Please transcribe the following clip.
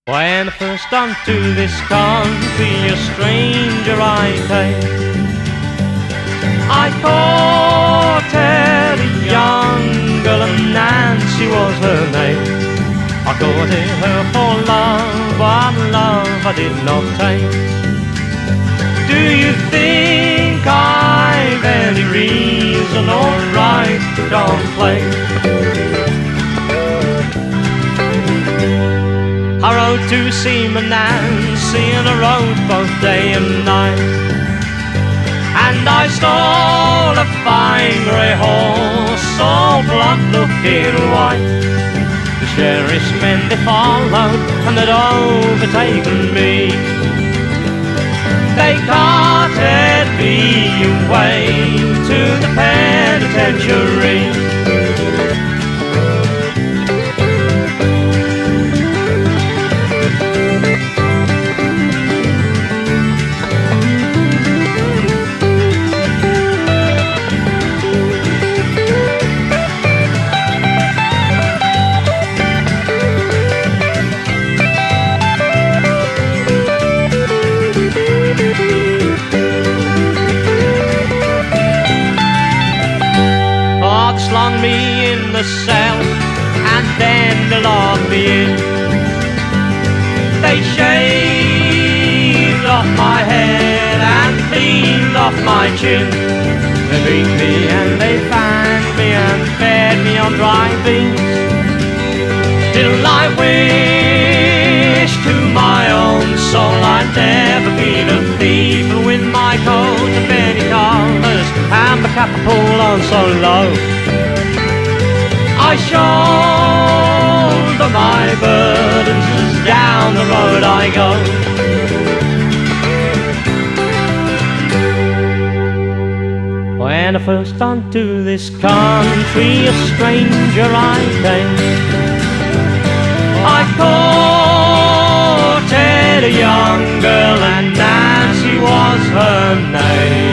When first unto this country a stranger I came, I courted a young girl and Nancy was her name. I courted her for love, but love I did not take. Do you think I've any reason or right to complain? I rode to see my Nancy and I rode both day and night, and I stole a fine grey horse, all blood looking white. The sheriff's men they followed and they'd overtaken me. They carted me away to the penitentiary. Slung me in the cell and then they locked me in. They shaved off my head and cleaned off my chin. They beat me and they fanned me and fed me on dry beans, till I wish to my own soul I'd never been a thief, with my coat of many colours and my cap pulled on so low. I shoulder my burdens as down the road I go. When I first unto this country a stranger I came, I courted a young girl and Nancy was her name.